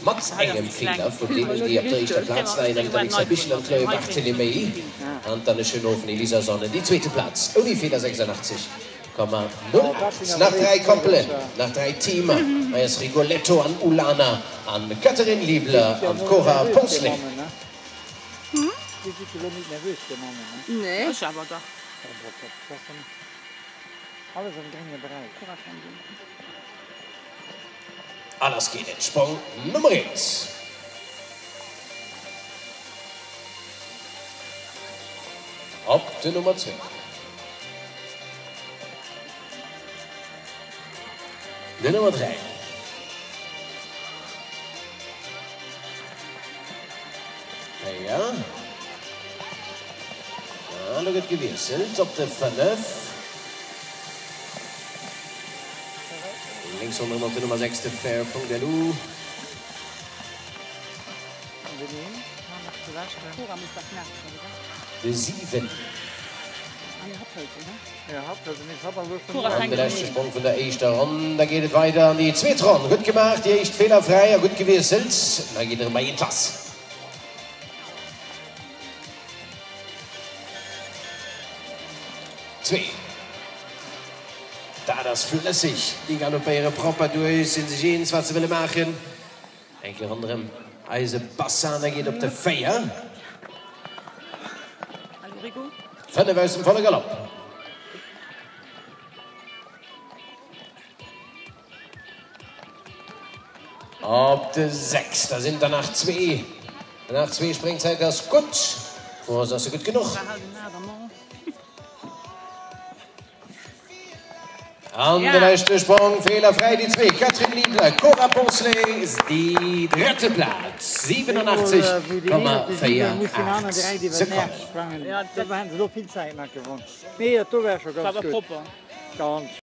Mats engem Fehler, von denen die auf der ersten Platz nehmen, dann ist ein bisschen am Kleu Barthélemy. Und dann ist schön auf Elisa Sonne, die zweite Platz. Uni Fehler 86,08. Nach 3 Koppeln, nach 3 Teamen. Da ist Rigoletto an Ulana, an Katharin Liebler, an Cora Posling. Die sind nicht nervös, der Mann. Nee, ich aber doch. Alles im geringen Bereich. Alles geht in Sprung Nummer 1. Auf die Nummer 2. Die Nummer 3. Ja. Ja, da wird gewechselt. Auf der 5. Links unten noch die Nummer 6, der Fair.lu. Die 7. Und der letzte Sprung von der ersten Runde. Da geht es weiter an die zweite Runde. Gut gemacht, die echt fehlerfrei, gut gewechselt. Da geht er mal in Pass. Da das flüssig, die galoppieren proper durch, sind sich eins, was sie wollen machen. Enkele anderen Eisenbassan, der geht auf der Feier. Von der Weißen voller Galopp. Auf der 6, da sind danach 2. Nach 2 Springzeit, das ist gut. Oh, das ist gut genug. Und der letzte Sprung, fehlerfrei, die 2. Katharin Liebler, Cora Posling ist die 3. Platz. 87,48 Sekunden. Ja, da haben sie so viel Zeit nach gewonnen. Nee, das wäre schon ganz gut.